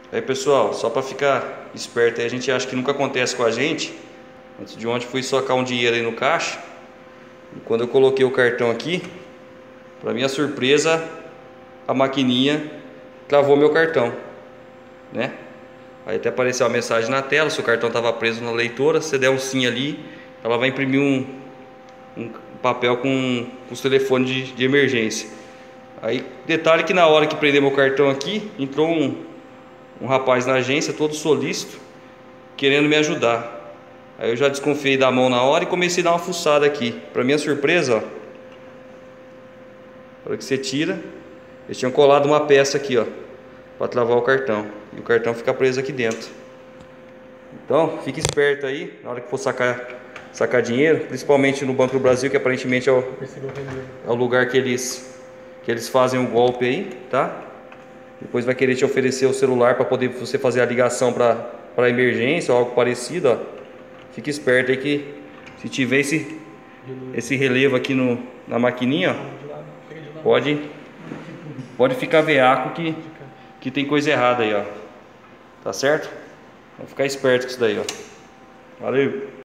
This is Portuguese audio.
Aí pessoal, só para ficar esperto aí, a gente acha que nunca acontece com a gente. Antes de ontem fui socar um dinheiro aí no caixa. E quando eu coloquei o cartão aqui, para minha surpresa, a maquininha travou meu cartão, né? Aí até apareceu a mensagem na tela, se o cartão estava preso na leitora, se você der um sim ali, ela vai imprimir um papel com os telefones de emergência. Aí, detalhe que na hora que prender meu cartão aqui, entrou um rapaz na agência, todo solícito, querendo me ajudar. Aí eu já desconfiei da mão na hora e comecei a dar uma fuçada aqui. Para minha surpresa, ó, na hora que você tira, eles tinham colado uma peça aqui, ó, para travar o cartão. E o cartão fica preso aqui dentro. Então, fique esperto aí, na hora que for sacar dinheiro, principalmente no Banco do Brasil, que aparentemente é o lugar que eles fazem o golpe aí, tá? Depois vai querer te oferecer o celular para poder você fazer a ligação para emergência ou algo parecido, ó. Fique esperto aí que se tiver esse relevo aqui na maquininha, ó, pode ficar veaco que tem coisa errada aí, ó. Tá certo? Vamos ficar esperto com isso daí, ó. Valeu!